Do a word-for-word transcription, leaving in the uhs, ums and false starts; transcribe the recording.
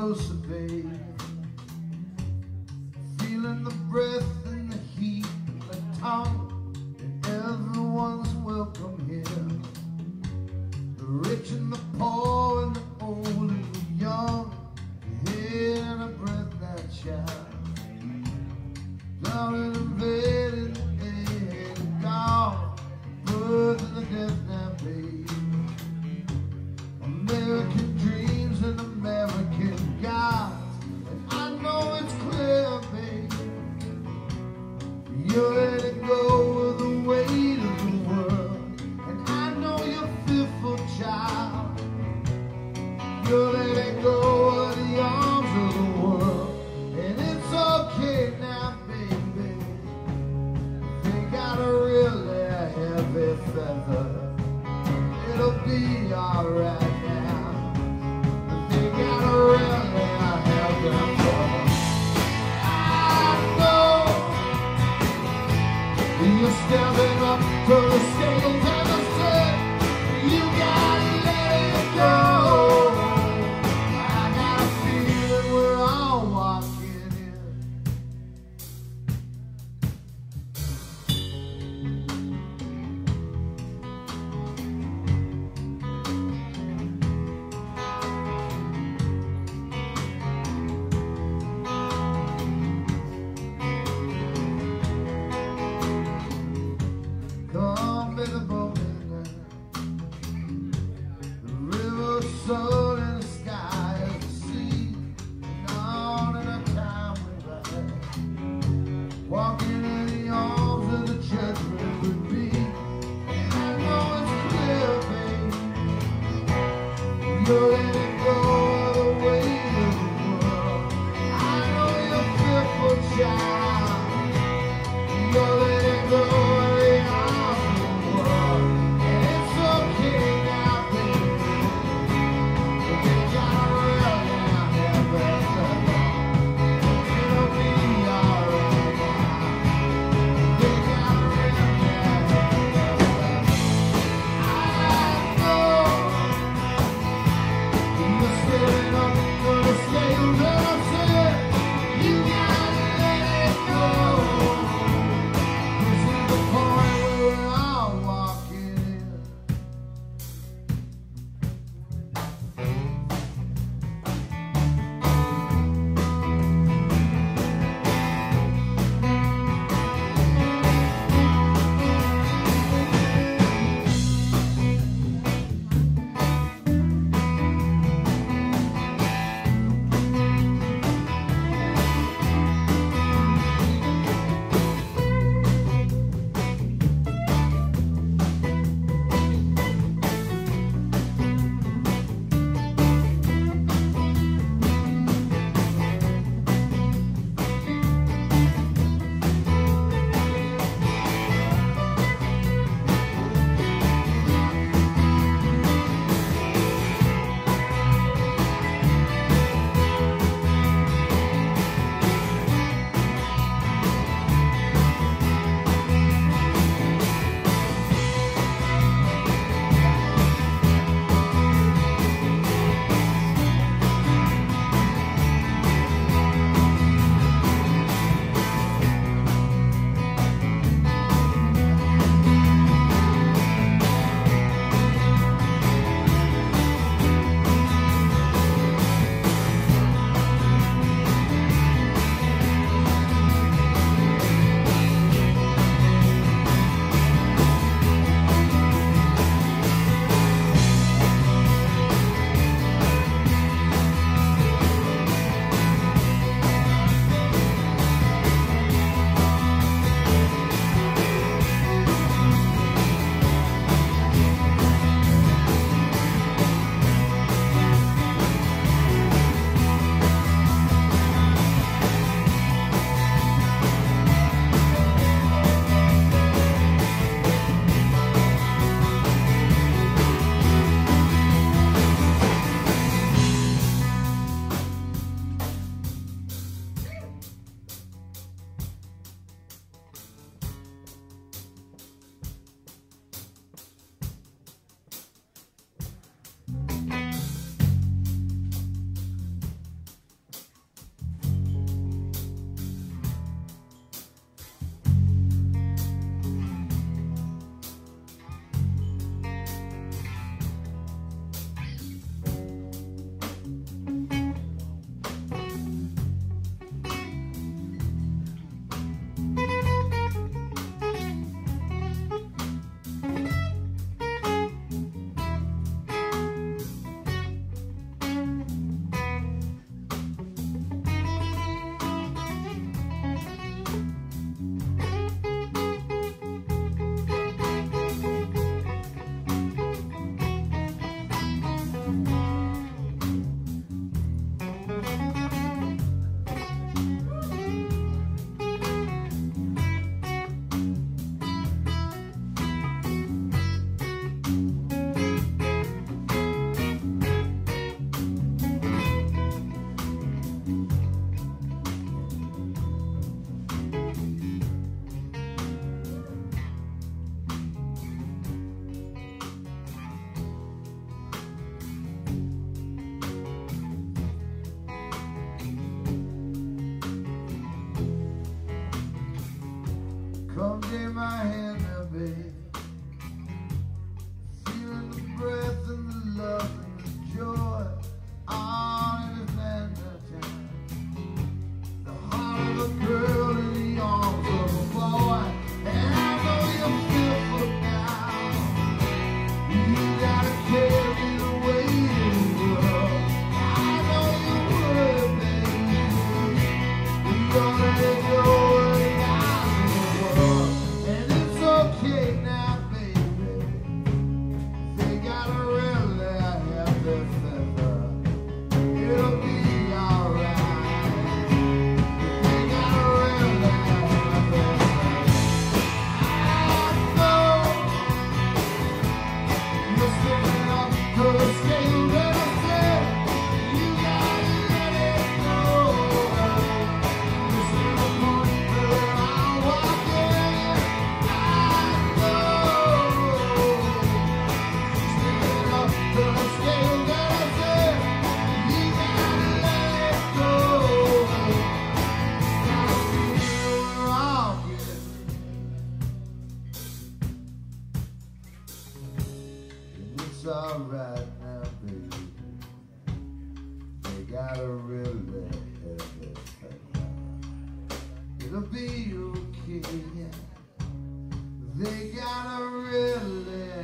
closer, babe. Feeling the breath and the heat, the tongue, and everyone's welcome here. The rich and the poor and the old and the young, head and a breath that shine. Down in the bed in the dead and gone, birds in the death now, babe. American dreams and American gods, and I know it's clear, babe. You're letting go of the weight of the world, and I know you're fearful, child. You're letting go of the arms of the world, and it's okay now, baby. They got a really heavy feather, it'll be alright now. They got a really heavy feather. I know you're stepping up to the scales and the set. You gotta let it go. I got a feeling we're all walking in. my hand now, baby. Feeling the breath and the love and the joy all in his man now time. The heart of a girl in the arms of a boy. And I know you're fearful now. You gotta carry the weight of the world. I know you would, baby. You're gonna let go of the eyes of the world. And it's okay now, baby. They gotta really have their feather. It'll be alright. They gotta really have their feather. I know you're swimming up to the scale that I said. You gotta let it go. This is the point that I'm walking. I know swimming up to the scale that I said. You gotta let it go. Gotta feel rocking. And it's alright now, baby. They gotta really have their feather. It'll be okay. They gotta really